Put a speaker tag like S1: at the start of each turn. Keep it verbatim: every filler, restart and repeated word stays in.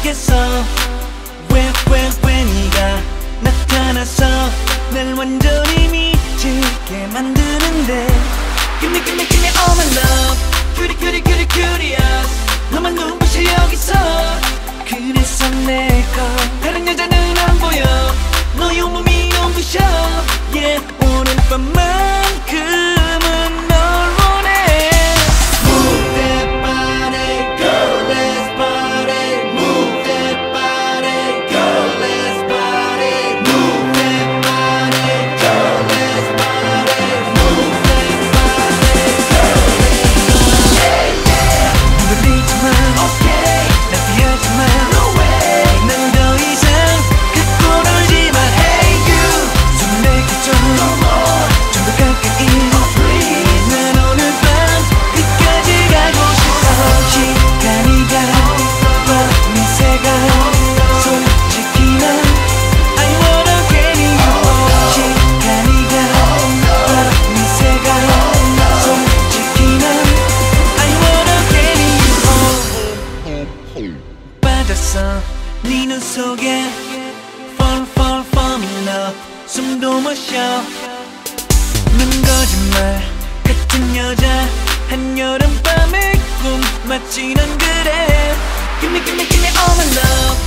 S1: 속에서 왜 왜 왜 네가 나타나서 날 완전히 미치게 만드는데 Gimme gimme gimme all my love Cutie cutie cutie curious 너만 눈부셔 여기서 그래서 내거 다른 여자는 안 보여 너의 온몸이 눈부셔 Yeah 오늘 밤만큼은 널 원해 Move that body girl let's party Move that body girl let's party Move that body girl let's party Move that body girl let's party 흔들리지마 okay 날 피하지마 no way 난 더 이상 갖고 놀지마 Hey you 손 내켜줘 no more 좀 더 가까이 oh please 난 오늘 밤 끝까지 가고 싶어 시간이 가봐 미세가 솔직히 난 I wanna get you 시간이 가봐 미세가 솔직히 난 I wanna get you 빠졌어 네 눈 속에 Fall fall fall in love 숨도 못 쉬어 넌 거짓말 같은 여자 한여름밤의 꿈 마치 넌 그래 Gimme gimme gimme all my love